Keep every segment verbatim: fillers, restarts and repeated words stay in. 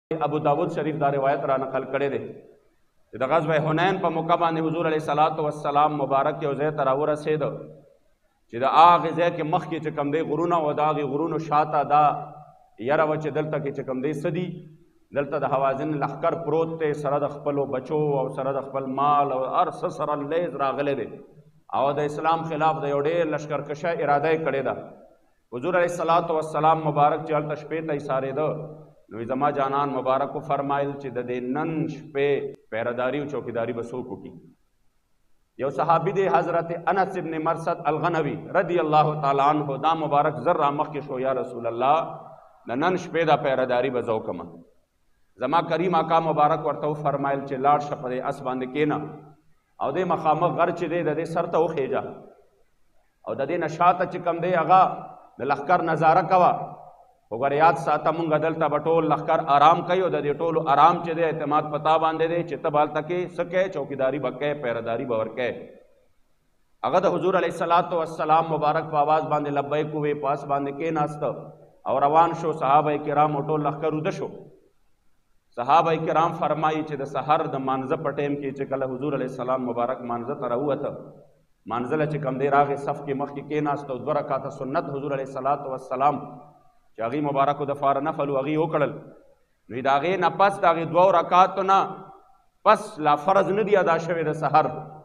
ابو داود شریف دا روایت را نقل کړی دی چې د غزوہ حنین په موقع باندې حضور علیه الصلاۃ والسلام مبارک یو ځای ته راورسېده چې د هغې ځای کې مخکې چې کوم دی غرونه او د هغې غرونو شاته دا یره وه چې دلته کې چې کوم دی څه دي دلته د حوازن لښکر پروت دی سره د خپلو بچو او سره د خپل مال او هر څه سره لیز راغلی دی او د اسلام خلاف د یو ډېر لشکرکشه اراده یې کړې ده حضور علیه الصلاۃ والسلام مبارک چې هلته شپې ته ایسارېده نو زما جانان مبارک فرمایل چې د دې نن شپې پهرداري او چوکیداری به څوک وکړي یو صحابي دی حضرت انس ابن مرثد الغنوي رضی الله تعالی عنہ دا مبارک زر را مخکې شو یا رسول الله د نن شپې دا پهرداري به زه وکړم زما کریم آقا مبارک ورته وفرمایل چې لاړ شه په دې اس باندې کښېنه او دې مخامخ غر چې دی د دې سر ته وخېږه او د دې نه شاته چې کوم دی هغه د لښکر نظاره کوه وګوره یاد ساته مونږ دلته به ټول لښکر آرام کوي او د دې ټولو آرام چې دی اعتماد پتا باندې دی چې ته به هلته کې څه کوې چوکیداري به کوې پهرداري به ورکوې هغه د حضور علیه الصلاۃ والسلام مبارک په آواز باندې لبیک ووې په اس باندې کېناسته او روان شو صحابه کرام او ټول لښکر وده شو صحابه کرام فرمایي چې د سحر د مانځه په ټیم کې چې کله حضور علیه السلام مبارک مانځه ته راووته مانځله چې کوم دی راغې صف کې مخکې کېناسته او دوه رکاته سنت حضور علیه الصلاۃ والسلام چې هغې مبارکو د فاره نفل و هغې وکړل نو د هغې نه پس د هغې دوو رکاتو نه پس لا فرض نه دي ادا شوی د سحر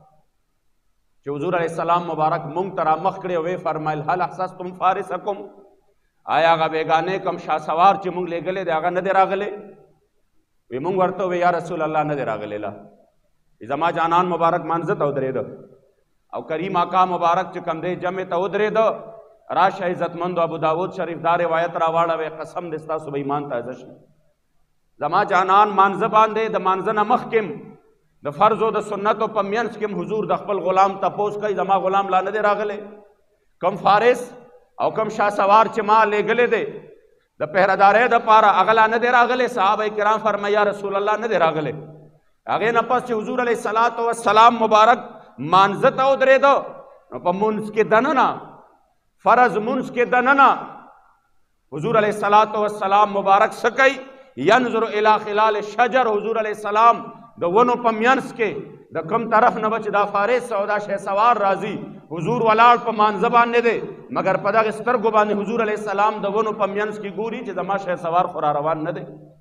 چې حضور علیه السلام مبارک مونږ ته رامخ کړی او ویې فرمایل هل احسستم فارسکم آیا هغه بېګانې کوم شاسوار چې مونږ لېږلی دی هغه نه دی راغلی وی مونږ ورته وی یا رسول الله نه دی راغلی لا زما جانان مبارک مانځه ته ودرېده او کریم آقا مبارک چې کوم دی جمع ته ودرېده راشه عزتمندو ابو داود شریف دا روایت راواړوئ قسم دې ستاسو به ایمان تازه شي زما جانان مانځه باندې د مانځه نه مخکې د فرض او د سنتو په منځ کې حضور د خپل غلام تپوس کوي زما غلام لا نه دی راغلی کم فارس او کم شاسوار چې ما لېږلی دی د پهردارۍ دپاره هغه لا نه دی راغلی صحابه کرام فرمایي یا رسول الله نه دی راغلی هغې نه پس چې حضور علیه الصلاۃ والسلام مبارک مانځه ته ودرېده نو په منځ کې دننه فرض منځ کې دننه حضور علیه الصلاۃ والسلام مبارک څه کوي ینظر الی خلال شجر حضور علیه السلام د ونو په منځ کې د کوم طرف نه به چې دا فارس او دا شهسوار راځي حضور ولاړ په مانځه باندې دی مګر په دغې سترګو باندې حضور علیه السلام د ونو په منځ کې ګوري چې زما شهسوار خو را روان نه دی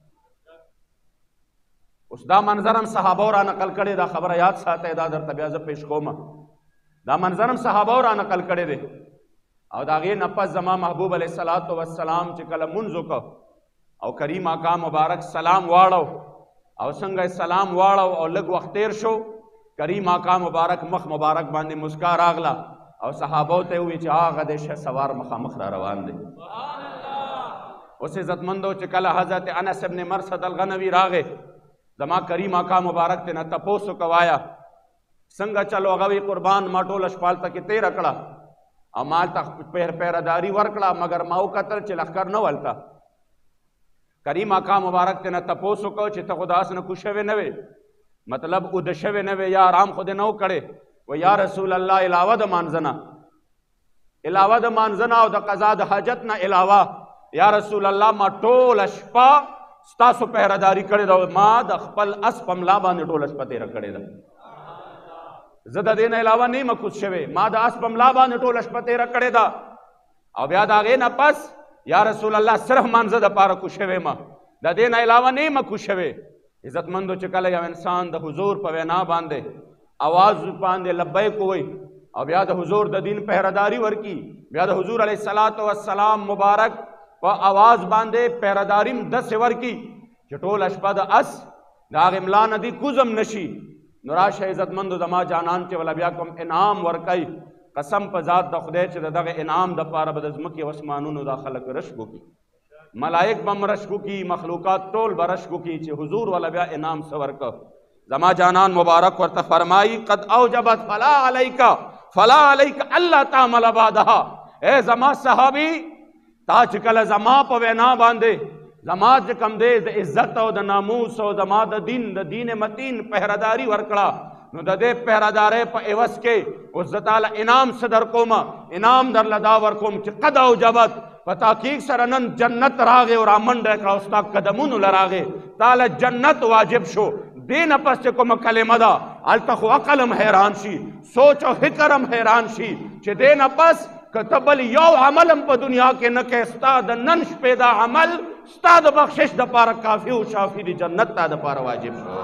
اوس دا منظر هم صحابو را نقل کړی دا خبره یاد ساتئ دا درته بیا زه پیش کوم دا منظر هم صحابو را نقل کړی دی او د هغې نه پس زما محبوب علیه الصلاۃ والسلام چې کله مونځ وکړ او کریم آقا مبارک سلام واړو او څنګه سلام واړو او لږ وخت تیر شو کریم آقا مبارک مخ مبارک باندې مسکا راغله او صحابو ته وویل چې هغه د شهسوار مخامخ را روان دی اوس عزتمندو چې کله حضرت انس ابن مرثد الغنوي راغې زما کریم آقا مبارک ته نه تپوس وکړه وایه څنګه چلو هغه وی قربان ما ټوله شپه هلته کې تېره کړه او ما هلته پهرداري ورکړه مګر ما وکتل چې لښکر نه ولته کریم آقا مبارک ته نه تپوس وکړو چې ته خو داسې نه کوز شوې نه وې مطلب اوده شوې نه وې یا آرام خو دې نه و کړی و یا رسول الله علاوه د مانځه نه علاوه د مانځه نه او د قضا د حاجت نه علاوه یا رسول الله ما ټوله شپه ستاسو پهرداري کړې ده ما د خپل اس په ملا باندې ټوله شپه تېره کړې ده زه د دې نه علاوه نه یم کوز شوی ما د اس په ملا باندې ټوله شپه تېره کړې ده او بیا د هغې نه پس یا رسول الله صرف مانځه دپاره کوز شوی یم د دې نه علاوه نه یم کوز شوی عزتمندو چې کله یو انسان د حضور په وینا باندې اواز باندې لبیک ووایي او بیا د حضور د دین پهرداري ورکي بیا د حضور علیه الصلاۃ والسلام مبارک په اواز باندې پهرداري هم داسې ورکي چې ټوله شپه د اس د هغې ملا نه دي کوز هم نشي نو راشه عزتمندو زما جانان چې ولا بیا کوم انعام ورکوي قسم په ذات د خدای چې د دغه انعام دپاره به د ځمکې او اسمانونو دا خلک رشک وکړي ملائک به هم رشک وکړي مخلوقات ټول به رشک وکړي چې حضور والا بیا انعام څه ورکه زما جانان مبارک ورته فرمایي قد اوجبت فلا علیک فلا علیک الله تعمل بعدها اے زما صحابي تا چې کله زما په وینا باندې زما چې کوم دی د عزت او د ناموس او زما د دین د دین متین پهرداري ورکړه نو د دې پهردارۍ په عوض کې اوس زه تعالی انعام څه در کوم انعام درله دا ورکوم چې قد اوجبت پتاکیق سرنن جنت راغے اور آمن رکھا استا قدمون لراغے تالا جنت واجب شو دین پس چکم کلمہ دا التخو اقلم حیران شی سوچ و حکرم حیران شی چھ دین پس کتبل یو عملم پا دنیا کے نکے استاد ننش پیدا عمل استاد بخشش دا پارا کافی و شافی دی جنت تا دا پارا واجب شو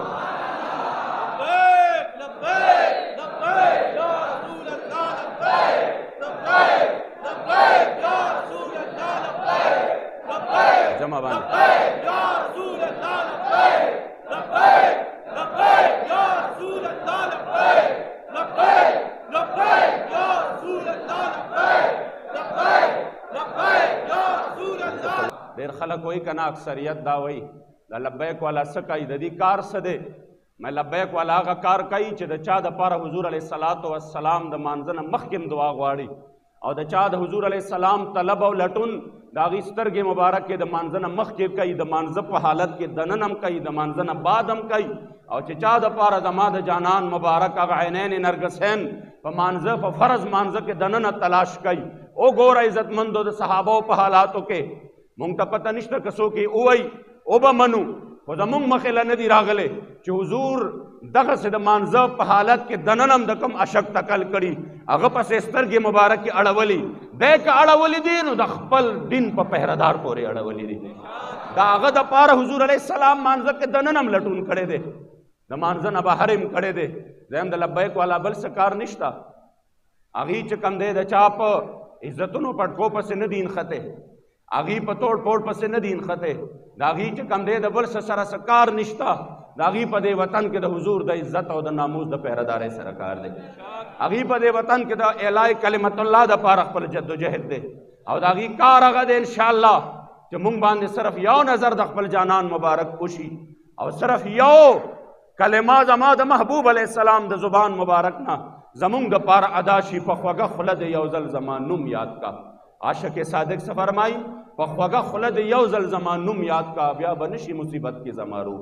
لبیک لبیک لبیک یا رسول اللہ لبیک لبیک لبیک یا رسول اللہ لبیک لبیک جمع بانے لبیک یا رسول اللہ لبیک لبیک لبیک یا رسول اللہ لبیک لبیک لبیک یا رسول اللہ لبیک لبیک لبیک یا رسول اللہ. دیر خلق ہوئی کنا اکثریت دا ہوئی دا لبیک والا سکائی دا دی کار سدے میں لبیک والا آگا کار کئی چھ دا چا دا پارا حضور علیہ السلام دا مانزن مخکم دعا غواری او دا چا دا حضور علیہ السلام طلب و لٹن دا غی سترگ مبارک کے دا مانزن مخکم کئی دا مانزن پا حالت کے دننم کئی دا مانزن بادم کئی او چھ چا دا پارا دا دا جانان مبارک آگا عینین نرگسین پا مانزن پا فرض مانزن کے دنن تلاش کئی او گورا عزت مندو دا صحابہ پا حالاتو کے مونگ تا پتہ نشتر کسو کی اوئی او با منو خدا مونگ مخیلہ ندی راغلے چھ حضور دغس دا مانزو پا حالت کے دننم دکم اشک تکل کری اگا پس استرگی مبارک کی اڑولی بے کا اڑولی دی نو دا خپل دن پا پہردار پورے اڑولی دی دا اگا دا پارا حضور علیہ السلام مانزو کے دننم لٹون کڑے دے دا مانزو نبا حرم کڑے دے زیم دا لبیک والا بل سکار نشتا اگی چکم دے دا چاپ عزتنو پٹکو پس ندین خطے آگی پا توڑ پوڑ پسے ندین خطے داغی چکم دے دا بل سسر سکار نشتا داغی پا دے وطن کے دا حضور دا عزت و دا ناموز دا پہردار سرکار دے آگی پا دے وطن کے دا اعلائی کلمت اللہ دا پارخ پل جد و جہد دے او داغی کار آگا دے انشاءاللہ کہ مونگ باندے صرف یو نظر دا خپل جانان مبارک خوشی او صرف یو کلمہ زما دا محبوب علیہ السلام دا زبان مبارکنا زمونگ دا پار اداشی پخوگا خلد یوزل زمان نم یاد کا عاشق صادق سے فرمائی پخوگا خلد یوزل زمان نم یاد کا بیا بنشی مصیبت کی زمارو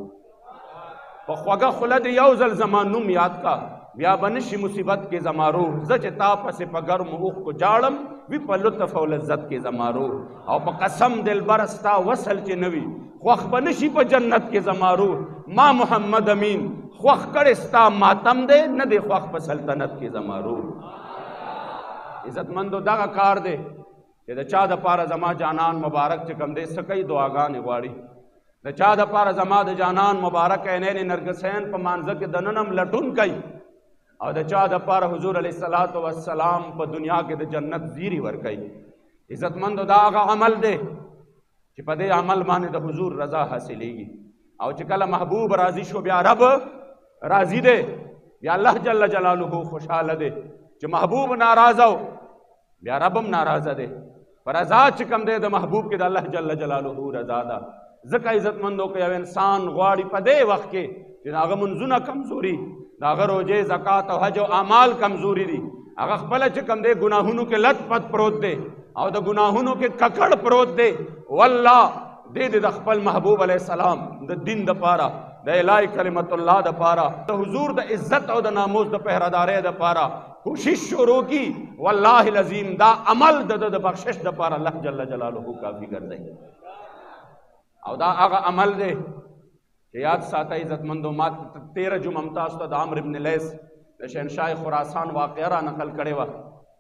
پخوگا خلد یوزل زمان نم یاد کا بیا بنشی مصیبت کی زمارو زچ تاپ سے پا گرم اوخ کو جاڑم وی پا لطف و لذت کی زمارو او پا قسم دل برستا وصل چے نوی خوخ بنشی پا جنت کی زمارو ما محمد امین خوخ کرستا ماتم دے ندے خوخ پا سلطنت کی زمارو عزت مندو داغا کار دے کہ دا چا دا پارا زما جانان مبارک چکم دے سکئی دعاگان اگواری دا چا دا پارا زما دا جانان مبارک اینین نرگسین پا مانزک دننم لٹن کئی اور دا چا دا پارا حضور علیہ السلام پا دنیا کے دا جنت زیری ور کئی عزت مند دا آغا عمل دے چی پا دے عمل مانے دا حضور رضا حاصلے گی اور چکل محبوب راضی شو بیا رب راضی دے بیا اللہ جل جلالہ خوشحال دے چی محبوب ناراض ہو بیا ربم ناراض دے پر رضا چکم دے دا محبوب کے دا اللہ جل جلالہ رضا دا ذکا عزت مندوں کے یو انسان غواڑی پا دے وقت کے کہ دا اغا منزونہ کمزوری دا اغا روجے زکاة و حج و اعمال کمزوری دی اغا خپل چکم دے گناہونوں کے لت پت پروت دے او دا گناہونوں کے ککڑ پروت دے واللہ دے دے دا خپل محبوب علیہ السلام دا دن دا پارا دا الہی کلمت اللہ دا پارا دا حضور دا عزت او دا ناموز دا پہردارے دا پارا کوشش شروع کی واللہ العظیم دا عمل دا دا بخشش دا پارا اللہ جل جلالہ کافی کر دے او دا آغا عمل دے کہ یاد ساتا عزت مندو مات تیرہ جو ممتاز تا دا عمر ابن لیس دا شہنشاہ خراسان واقعہ را نقل کرے وا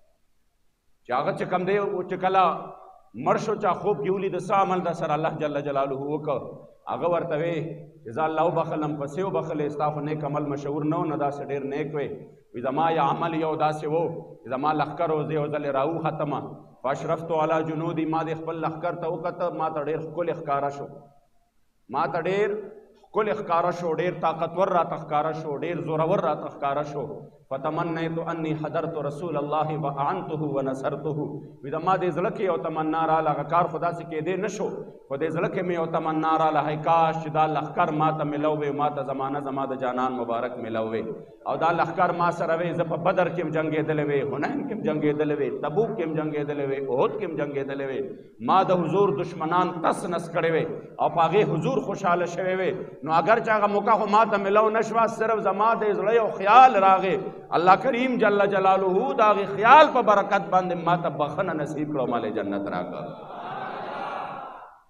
چاگا چکم دے وہ چکلا مرشو چا خوب کیولی دا سا عمل دا سر اللہ جل جلالہ وکا آگا ورتوے جزا اللہ بخلم پسیو بخل استافو نیک عمل مشہور نو ندا سے دیر نیک وے وی زما یا عمل یو دا سے وہ زما لخکر و زیو زل راو ختمہ فاشرفتو علا جنودی ما دے خپل لخکر تا وکتا ما تا دیر کل اخکارا شو ما تا دیر کل اخکارا شو دیر طاقتور را تخکارا شو دیر زورور را تخکارا شو فتمنیتو انی حضرت رسول اللہ و اعنتو و نصرتو وی دا ما دے زلکی او تمنا را لگا کار خدا سے کہ دے نشو خود دے زلکی میں او تمنا را لہی کاش دا لخکر ما تا ملوے ما تا زمانہ زما دا جانان مبارک ملوے او دا لخکر ما سروے زپا بدر کم جنگے دلوے حنین کم جنگے دلوے تبوک کم جنگے دلوے احد کم جنگے دلوے ما دا حضور دشمنان تس نس کڑوے او پاگے حضور خوشحال شوے نو اگر چاگا موقع خو ما تا ملو نشوا صرف زما دے زلے و خیال راگے اللہ کریم جل جلالہ داغی خیال پا برکت باندے ما تا بخن نصیب کرو مال جنت راگا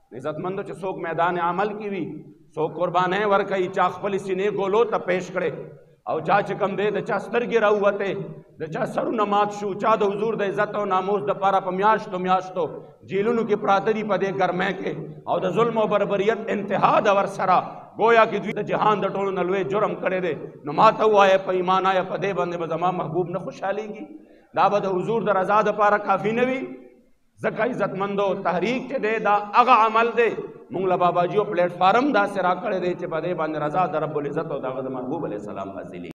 عزت مندو چې څوک میدان عمل کی وي څوک قربانۍ ورکوي چا خپلې سینې ګولو ته پیش کړي او چا چې کوم دی د چا سترګې راووتې د چا سرونه مات شو چا د حضور د عزت او ناموس دپاره په میاشتو میاشتو جیلونو کې پراته دي په دې ګرمۍ کې او د ظلم او بربریت انتها ده ورسره گویا کہ دوی د جہان د ټولو نه لوی جرم کړی دی نو ما ته ووایه په ایمان آیا په دې باندې به زما محبوب نه خوشحالیږي دا به د حضور د رضا دپاره کافي نه وي ځکه عزتمندو تحریک چې دی دا هغه عمل دی مونږ له باباجیو پلیټ فارم داسې راکړی دی چې په دې باندې رضا د رب العزت او د هغه د محبوب علیه السلام حاصلېږي